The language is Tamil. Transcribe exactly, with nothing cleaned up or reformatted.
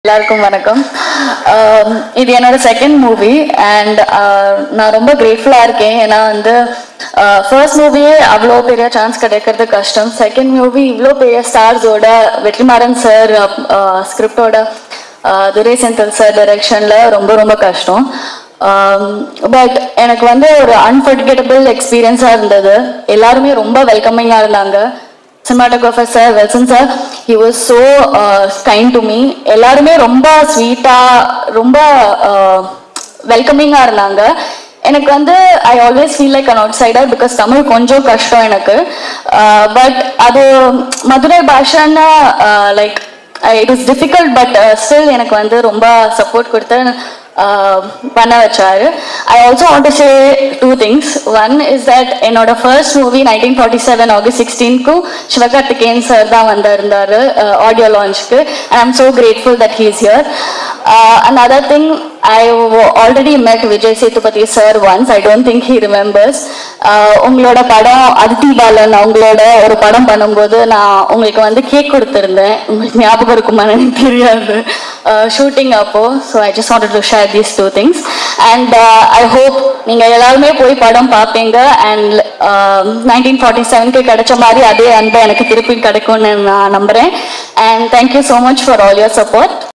எல்லாருக்கும் வணக்கம். இது என்னோட செகண்ட் மூவி அண்ட் நான் ரொம்ப கிரேட்ஃபுல்லாக இருக்கேன். ஏன்னா வந்து ஃபர்ஸ்ட் மூவியே அவ்வளோ பெரிய சான்ஸ் கிடைக்கிறது கஷ்டம். செகண்ட் மூவி இவ்வளோ பெரிய ஸ்டார்ஸோட வெற்றிமாறன் சார் ஸ்கிரிப்டோட துரை செந்தில் சார் டைரக்ஷனில் ரொம்ப ரொம்ப கஷ்டம். பட் எனக்கு வந்து ஒரு அன்ஃபர்கெட்டபிள் எக்ஸ்பீரியன்ஸாக இருந்தது. எல்லாருமே ரொம்ப வெல்கமிங்காக இருந்தாங்க. cinematographer sir, Wilson sir, he was so uh, kind to me. எல்லாருமே ரொம்ப ஸ்வீட்டா ரொம்ப வெல்கமிங்கா இருந்தாங்க. எனக்கு வந்து I always feel like an outsider because Tamil கொஞ்சம் கஷ்டம் எனக்கு. பட் அது மதுரை பாஷான்னு like it is difficult but still எனக்கு வந்து ரொம்ப சப்போர்ட் கொடுத்து பண்ண வச்சாரு. I also want to say two things. One is that என்னோட first movie nineteen forty seven August சிக்ஸ்டீன்க்கும் சிவகார்த்திகேயன் சார் தான் வந்திருந்தாரு ஆடியோ லான்ச்சுக்கு. I am so grateful that he is here. Another thing, I already met Vijay Sethupathi sir once. I don't think he remembers. உங்களோட படம் அதித்தி பாலன் அவங்களோட ஒரு படம் பண்ணும்போது நான் உங்களுக்கு வந்து கேக் கொடுத்துருந்தேன். உங்களுக்கு ஞாபகம் இருக்குமான்னு எனக்கு தெரியாது ஷூட்டிங் அப்போ. So I just wanted to share these two things and I hope நீங்கள் எல்லாருமே போய் படம் பார்ப்பீங்க. அண்ட் நைன்டீன் ஃபார்ட்டி செவனுக்கு கிடைச்ச மாதிரி அதே அன்பை எனக்கு திருப்பி கிடைக்கும்னு நான் நம்புகிறேன். And thank you so much for all your support.